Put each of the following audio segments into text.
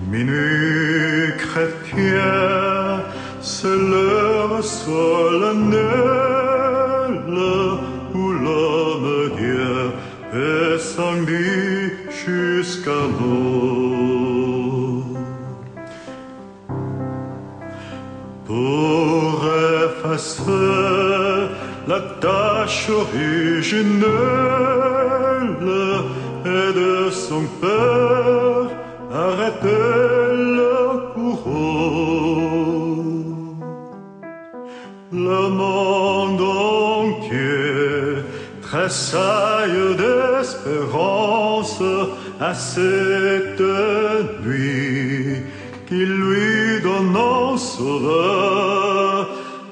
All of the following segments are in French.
Minuit chrétien, c'est l'heure solennelle où l'homme-dieu est sanguis jusqu'à l'eau. Pour effacer la tâche originelle et de son père, arrêter le bourreau. Le monde entier tressaille d'espérance à cette nuit qui lui donne un sauveur.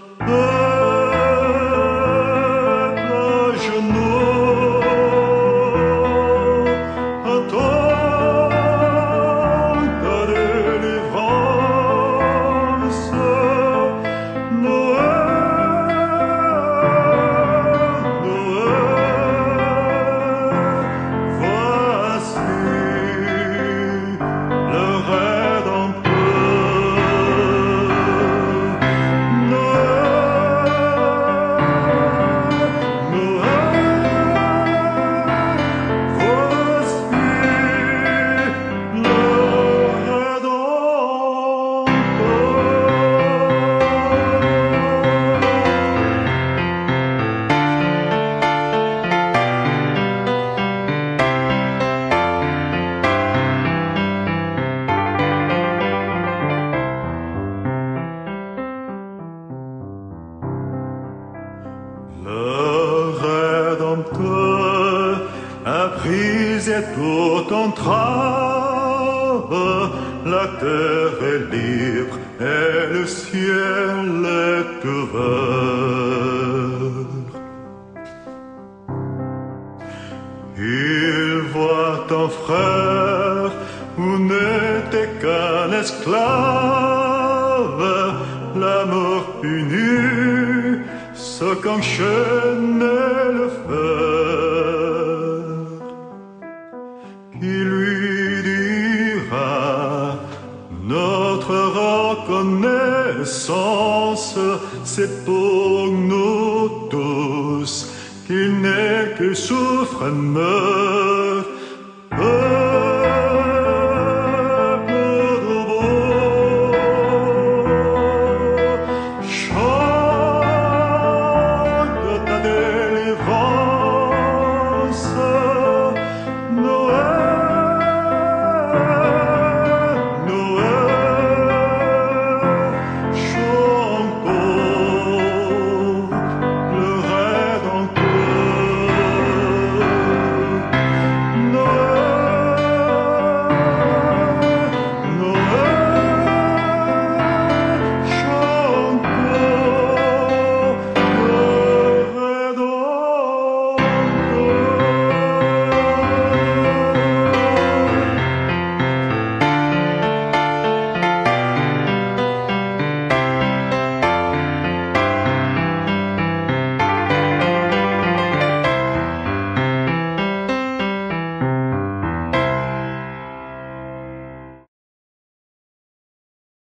Le Rédempteur a brisé toute entrave, la terre est libre et le ciel est ouvert. Il voit un frère où n'était qu'un esclave, l'amour puni, ce qu'enchaînait le fer, qui lui dira notre reconnaissance, c'est pour nous tous, qu'il n'est que souffre et meurt.